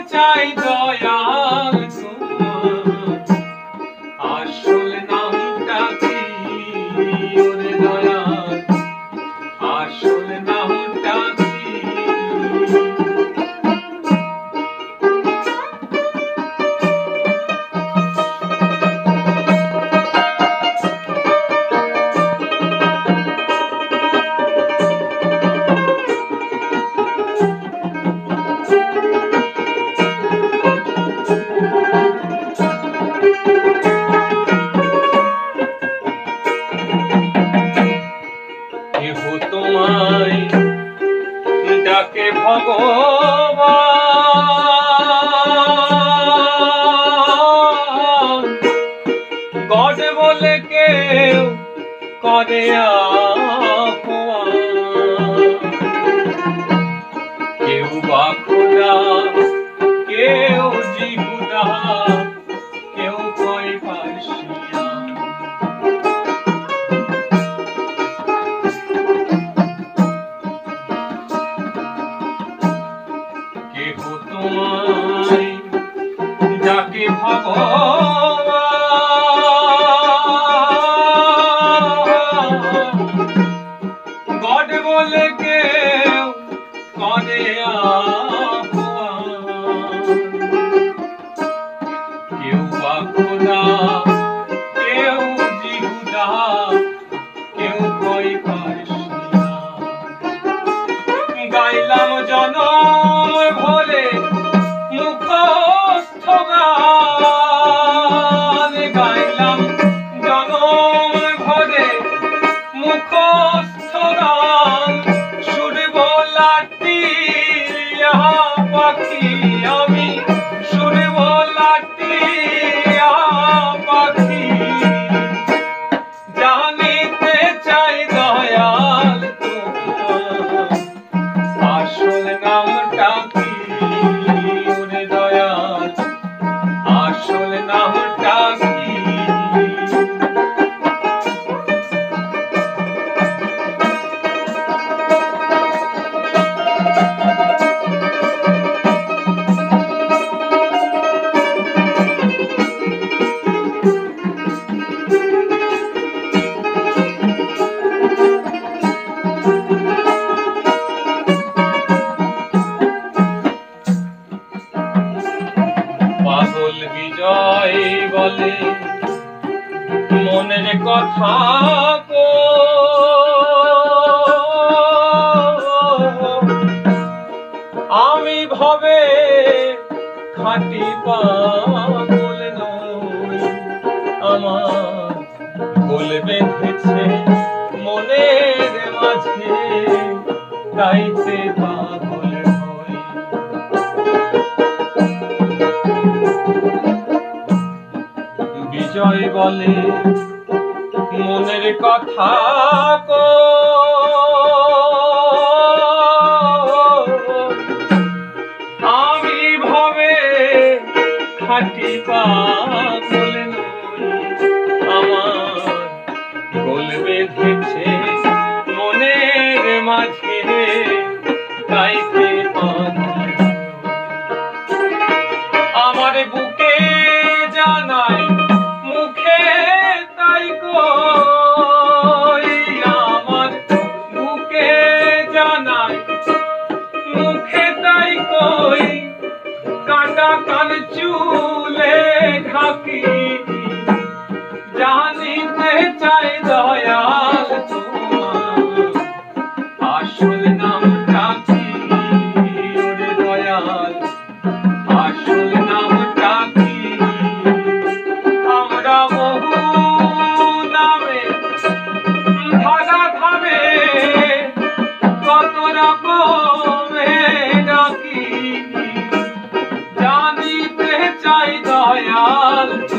চাই দয়াল তোমার আসল নামটা কি ওরে দয়াল আসল নামটা কি তোমায় ডাকে ভগবান গড বলে কেউ করে আহ্বান কেউ বা খোদা কেউ জিহুদা কেউ কয় পার্সিয়া তোমায় ডাকে ভগবান গড বলে কেউ করে আহ্বান কেউ বা খোদা কেউ জিহুদা কেউ কয় পার্সিয়া গাইলাম জনম ভরে মুখস্থ গান গাইলাম জনম ভরে মুখস্থ গান সুর বলাটি পাখি আমি সুর বলাটি পাখি জানিতে চাই দয়াল তোমার আসল নামটা কি ওরে দয়াল আসল নামটা কি পাগল বিজয় বলে মনের কথা আমি ভবে খাঁটি পাগল নই আমার গোল বেঁধেছে মনের মাঝে তাইতে পাগল হই বিজয় বলে মনের কথা আমি ভবে খাঁটি পাগল নই আমার গোল বেঁধেছে মনের মাঝে তাইতে পাগল আমার বুকে জানাই মুখে তাই কই আমার বুকে জানাই মুখে তাই কই কাটা কান চুলে ঢাকি জানিতে চাই দয়াল তোমার আসল নামটা কি ওরে দয়াল আসল নামটা কি আমরা বহু নামে ধারা ধামে কত রকমে ডাকি জানিতে চাই দয়াল